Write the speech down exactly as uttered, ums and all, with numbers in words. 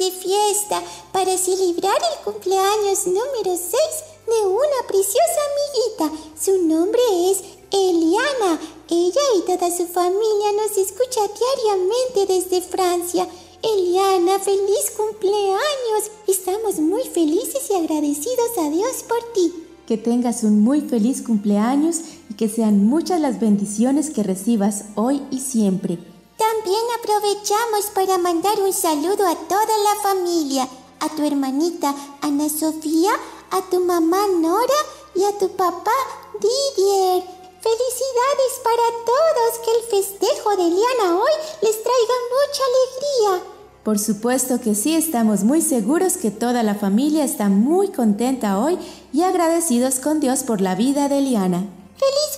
de fiesta para celebrar el cumpleaños número seis de una preciosa amiguita. Su nombre es Eliana. Ella y toda su familia nos escucha diariamente desde Francia. Eliana, feliz cumpleaños. Estamos muy felices y agradecidos a Dios por ti. Que tengas un muy feliz cumpleaños y que sean muchas las bendiciones que recibas hoy y siempre. También aprovechamos para mandar un saludo a toda la familia, a tu hermanita Ana Sofía, a tu mamá Nora y a tu papá Didier. Felicidades para todos, que el festejo de Eliana hoy les traiga mucha alegría. Por supuesto que sí, estamos muy seguros que toda la familia está muy contenta hoy y agradecidos con Dios por la vida de Eliana. ¡Feliz